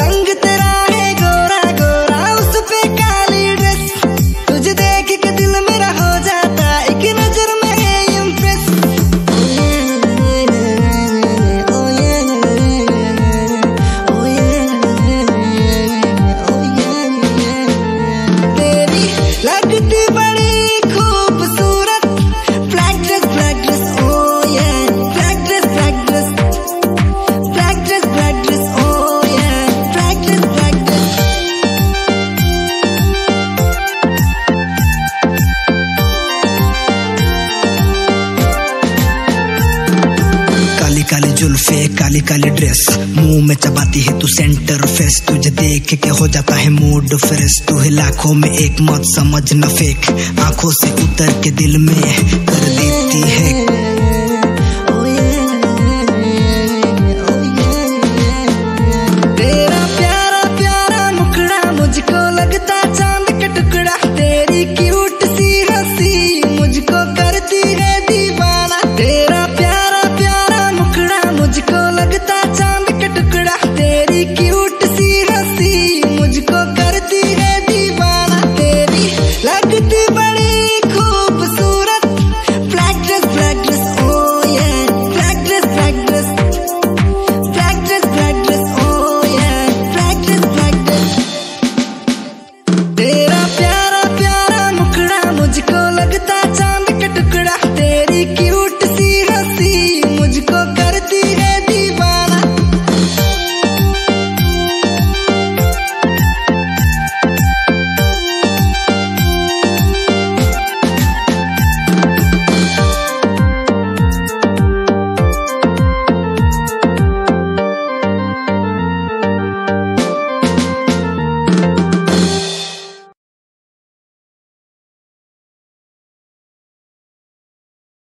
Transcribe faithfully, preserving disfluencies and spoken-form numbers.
रंग तेरा है गोरा गोरा, उस पे काली ड्रेस, तुझे देख के दिल मेरा हो जाता एक नजर में इम्प्रेस। ओ ये ओ ये ओ ये तेरी लगती बड़ी खूबसूरत ब्लैक ड्रेस ब्लैक ड्रेस। ओ ये black dress black dress black dress black dress. ओ ये ब्लैक ड्रेस ब्लैक ड्रेस। काली काली जुल्फे काली काली ड्रेस, मुंह में चबाती है तू सेंटर फेस, तुझे देख के हो जाता है मूड फ्रेश। तू है लाखों में एक, मत समझ न फेक, आंखों से उतर के दिल में कर देती है